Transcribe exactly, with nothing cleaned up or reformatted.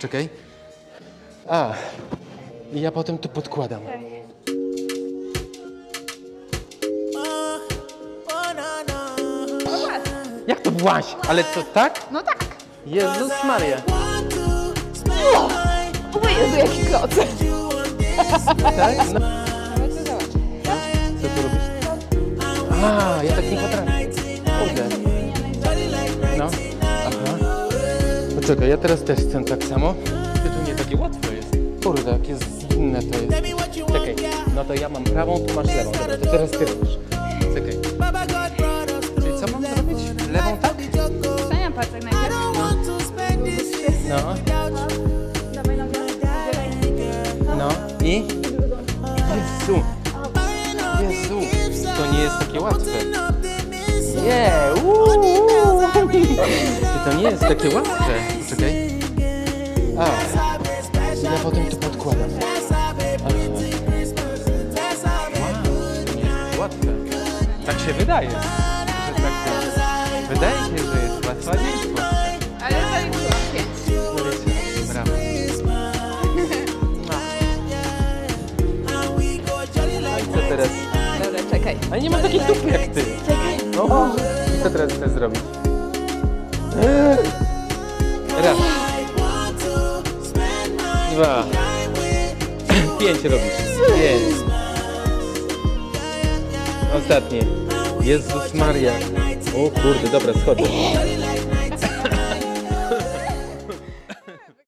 Poczekaj. A, i ja potem tu podkładam. Jak to właś? Ale to tak? No tak. Jezus Maria. O, o Jezu, jaki klocek. Tak? No. Zobacz, zobacz. Co tu robisz? A, ja tak nie potrafię. Kurde. No. Aha. Poczekaj, ja teraz też chcę tak samo. To nie takie łatwe jest. Kurde, jakie inne to jest. Czekaj, no to ja mam prawą, tu masz lewą. Dobra, to teraz ty robisz. Czekaj. Czyli co mam zrobić? Lewą tak? Przemian patrzek najpierw. No. Dawaj nogę. No. I? Jezu. Jezu. To nie jest takie łatwe. Nie. Uuu. To nie jest takie łatwe. Poczekaj. A. Ja potem tu podkładam. Aha. Wow. To nie jest łatwe. Tak się wydaje. Że tak, wydaje się, że jest łatwa niż łatwe. Ale zaliczyłam pięć. Brawo. No i co teraz? Dobra, czekaj. Ale nie mam takich dupy jak ty. Czekaj. No. I co teraz chcesz zrobić? Raz. Dwa. Pięć robisz. Pięć. Ostatnie. Jezus Maria. O kurde, dobra, schodzę.